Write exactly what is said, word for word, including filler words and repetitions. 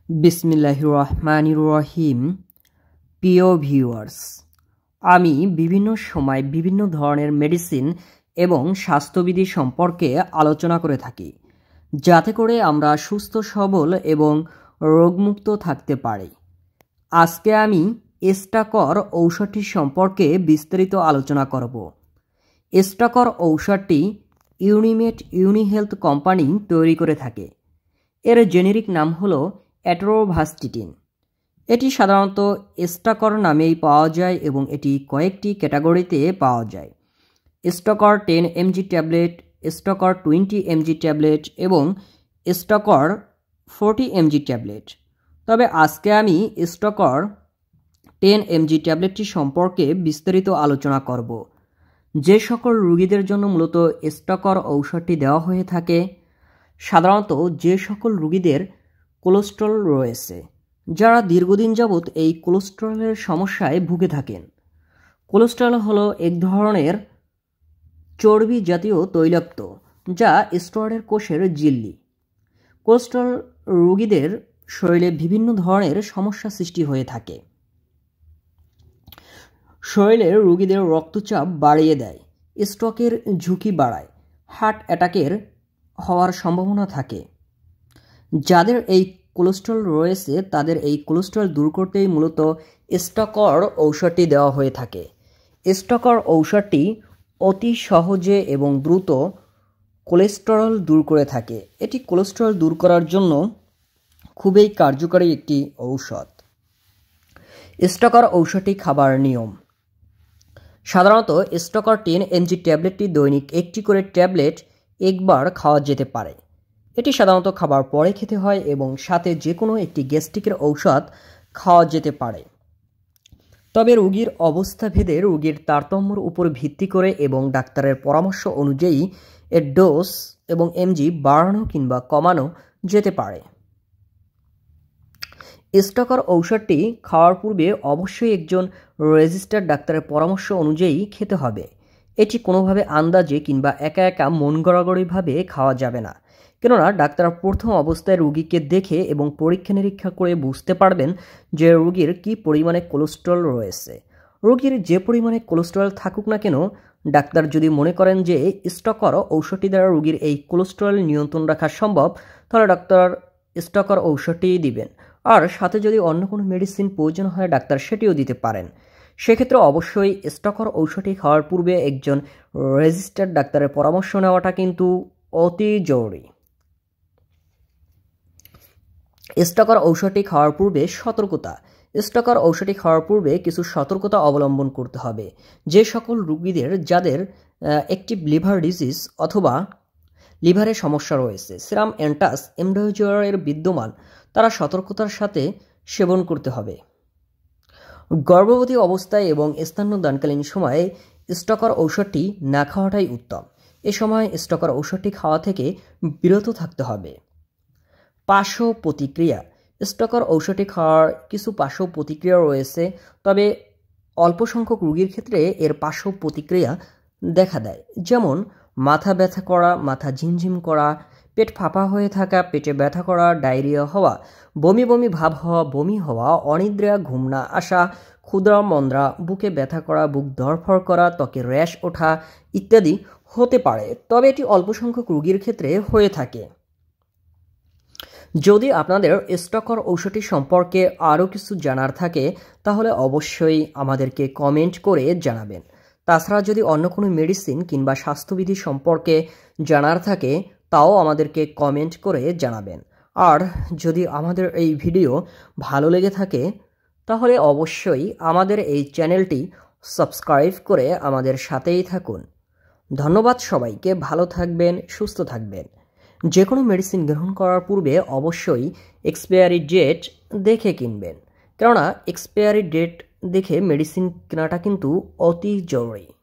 বিসমিল্লাহির রহমানির রহিম। প্রিয় ভিউয়ার্স, আমি বিভিন্ন সময় বিভিন্ন ধরনের মেডিসিন এবং স্বাস্থ্যবিধি সম্পর্কে আলোচনা করে থাকি, যাতে করে আমরা সুস্থ সবল এবং রোগমুক্ত থাকতে পারি। আজকে আমি স্টাকর ঔষধটি সম্পর্কে বিস্তারিত আলোচনা করব। স্টাকর ঔষধটি ইউনিমেড ইউনিহেলথ কোম্পানি তৈরি করে থাকে। এর জেনেরিক নাম হলো অ্যাটোরভাস্টিটিন। এটি সাধারণত স্টাকর নামেই পাওয়া যায় এবং এটি কয়েকটি ক্যাটাগরিতে পাওয়া যায়। স্টাকর টেন এমজি ট্যাবলেট, স্টাকর টোয়েন্টি এমজি ট্যাবলেট এবং স্টাকর ফোরটি এমজি ট্যাবলেট। তবে আজকে আমি স্টাকর টেন এমজি ট্যাবলেটটি সম্পর্কে বিস্তারিত আলোচনা করব। যে সকল রোগীদের জন্য মূলত স্টাকর ঔষধটি দেওয়া হয়ে থাকে, সাধারণত যে সকল রোগীদের কোলেস্টেরল রয়েছে, যারা দীর্ঘদিন যাবৎ এই কোলেস্টেরলের সমস্যায় ভুগে থাকেন। কোলেস্টেরল হলো এক ধরনের চর্বি জাতীয় তৈলাক্ত, যা স্টেরয়েড কোষের ঝিল্লি। কোলেস্টেরল রোগীদের শরীরে বিভিন্ন ধরনের সমস্যা সৃষ্টি হয়ে থাকে। শরীরের রোগীদের রক্তচাপ বাড়িয়ে দেয়, স্ট্রোকের ঝুঁকি বাড়ায়, হার্ট অ্যাটাকের হওয়ার সম্ভাবনা থাকে। যাদের এই কোলেস্টেরল রয়েছে তাদের এই কোলেস্টেরল দূর করতেই মূলত স্টাকর ঔষধটি দেওয়া হয়ে থাকে। স্টাকর ঔষধটি অতি সহজে এবং দ্রুত কোলেস্টেরল দূর করে থাকে। এটি কোলেস্টেরল দূর করার জন্য খুবই কার্যকরী একটি ঔষধ। স্টাকর ঔষধটি খাবার নিয়ম: সাধারণত স্টাকর টেন এমজি ট্যাবলেটটি দৈনিক একটি করে ট্যাবলেট একবার খাওয়া যেতে পারে। এটি সাধারণত খাবার পরে খেতে হয় এবং সাথে যে কোনো একটি গ্যাস্ট্রিকের ঔষধ খাওয়া যেতে পারে। তবে রোগীর অবস্থা ভেদে রোগীর তারতম্যের উপর ভিত্তি করে এবং ডাক্তারের পরামর্শ অনুযায়ী এর ডোজ এবং এমজি বাড়ানো কিংবা কমানো যেতে পারে। স্টাকর ঔষধটি খাওয়ার পূর্বে অবশ্যই একজন রেজিস্টার্ড ডাক্তারের পরামর্শ অনুযায়ী খেতে হবে। এটি কোনোভাবে আন্দাজে কিংবা একা একা মন গড়াগড়িভাবে খাওয়া যাবে না, কেননা ডাক্তার প্রথম অবস্থায় রোগীকে দেখে এবং পরীক্ষা নিরীক্ষা করে বুঝতে পারবেন যে রোগীর কী পরিমাণে কোলেস্টেরল রয়েছে। রোগীর যে পরিমাণে কোলেস্টেরল থাকুক না কেন, ডাক্তার যদি মনে করেন যে স্টাকর ঔষধটি দ্বারা রোগীর এই কোলেস্টেরল নিয়ন্ত্রণ রাখা সম্ভব, তাহলে ডাক্তার স্টাকর ঔষধটিই দিবেন। আর সাথে যদি অন্য কোনো মেডিসিন প্রয়োজন হয়, ডাক্তার সেটিও দিতে পারেন। সেক্ষেত্রে অবশ্যই স্টাকর ঔষধটি খাওয়ার পূর্বে একজন রেজিস্টার্ড ডাক্তারের পরামর্শ নেওয়াটা কিন্তু অতি জরুরি। স্টাকর ঔষধটি খাওয়ার পূর্বে সতর্কতা: স্টাকর ঔষধটি খাওয়ার পূর্বে কিছু সতর্কতা অবলম্বন করতে হবে। যে সকল রোগীদের যাদের অ্যাক্টিভ লিভার ডিজিজ অথবা লিভারের সমস্যা রয়েছে, সিরাম অ্যান্টাস এমডোজয়ের বিদ্যমান, তারা সতর্কতার সাথে সেবন করতে হবে। গর্ভবতী অবস্থায় এবং স্তন্যদানকালীন সময়ে স্টাকর ঔষধটি না খাওয়াটাই উত্তম। এ সময় স্টাকর ঔষধটি খাওয়া থেকে বিরত থাকতে হবে। পার্শ্ব প্রতিক্রিয়া: স্টাকর ঔষধটি খাওয়ার কিছু পার্শ্ব প্রতিক্রিয়া রয়েছে, তবে অল্প সংখ্যক রোগীর ক্ষেত্রে এর পার্শ্ব প্রতিক্রিয়া দেখা দেয়, যেমন মাথা ব্যথা করা, মাথা ঝিমঝিম করা, পেট ফাঁপা হয়ে থাকা, পেটে ব্যথা করা, ডায়রিয়া হওয়া, বমি বমি ভাব হওয়া, বমি হওয়া, অনিদ্রা, ঘুম না আসা, ক্ষুদ্রা মন্দ্রা, বুকে ব্যথা করা, বুক ধড়ফড় করা, ত্বকে র্যাশ ওঠা ইত্যাদি হতে পারে। তবে এটি অল্প সংখ্যক রোগীর ক্ষেত্রে হয়ে থাকে। যদি আপনাদের স্টাকর ঔষধটি সম্পর্কে আরও কিছু জানার থাকে, তাহলে অবশ্যই আমাদেরকে কমেন্ট করে জানাবেন। তাছাড়া যদি অন্য কোনো মেডিসিন কিংবা স্বাস্থ্যবিধি সম্পর্কে জানার থাকে, তাও আমাদেরকে কমেন্ট করে জানাবেন। আর যদি আমাদের এই ভিডিও ভালো লেগে থাকে, তাহলে অবশ্যই আমাদের এই চ্যানেলটি সাবস্ক্রাইব করে আমাদের সাথেই থাকুন। ধন্যবাদ সবাইকে। ভালো থাকবেন, সুস্থ থাকবেন। যে কোনো মেডিসিন গ্রহণ করার পূর্বে অবশ্যই এক্সপায়ারি ডেট দেখে কিনবেন, কেননা এক্সপায়ারি ডেট দেখে মেডিসিন কেনাটা কিন্তু অতি জরুরি।